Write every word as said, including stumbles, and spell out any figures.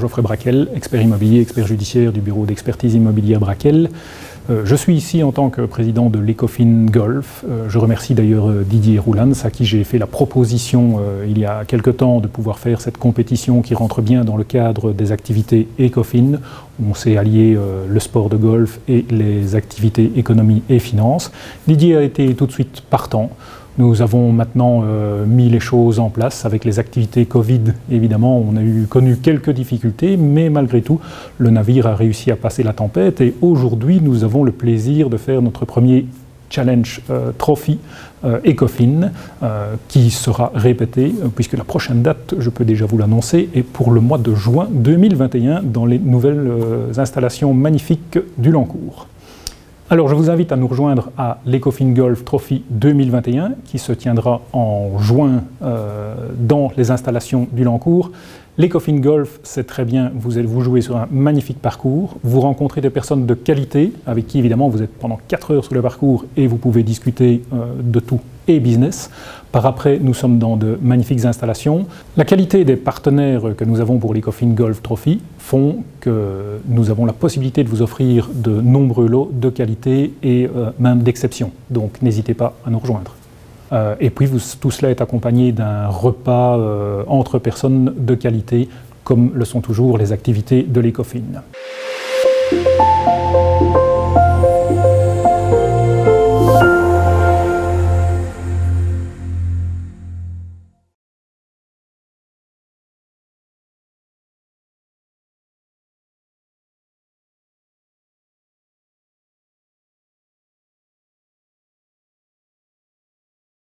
Geoffrey Braquel, expert immobilier, expert judiciaire du bureau d'expertise immobilière Braquel. Euh, je suis ici en tant que président de l'Ecofin Golf. Euh, je remercie d'ailleurs euh, Didier Roulans, à qui j'ai fait la proposition euh, il y a quelque temps de pouvoir faire cette compétition qui rentre bien dans le cadre des activités Ecofin. On s'est allié euh, le sport de golf et les activités économie et finances. Didier a été tout de suite partant. Nous avons maintenant euh, mis les choses en place avec les activités Covid. Évidemment, on a eu, connu quelques difficultés, mais malgré tout, le navire a réussi à passer la tempête. Et aujourd'hui, nous avons le plaisir de faire notre premier Challenge euh, Trophy euh, Ecofin, euh, qui sera répété, euh, puisque la prochaine date, je peux déjà vous l'annoncer, est pour le mois de juin deux mille vingt et un dans les nouvelles euh, installations magnifiques du Lancourt. Alors je vous invite à nous rejoindre à l'Ecofin Golf Trophy deux mille vingt et un qui se tiendra en juin euh, dans les installations du Lancourt. L'Ecofin Golf, c'est très bien, vous allez vous jouer sur un magnifique parcours, vous rencontrez des personnes de qualité avec qui évidemment vous êtes pendant quatre heures sur le parcours et vous pouvez discuter euh, de tout et business. Par après, nous sommes dans de magnifiques installations. La qualité des partenaires que nous avons pour l'Ecofin Golf Trophy font que nous avons la possibilité de vous offrir de nombreux lots de qualité et euh, même d'exception. Donc n'hésitez pas à nous rejoindre. Euh, et puis vous, tout cela est accompagné d'un repas euh, entre personnes de qualité, comme le sont toujours les activités de l'Ecofin.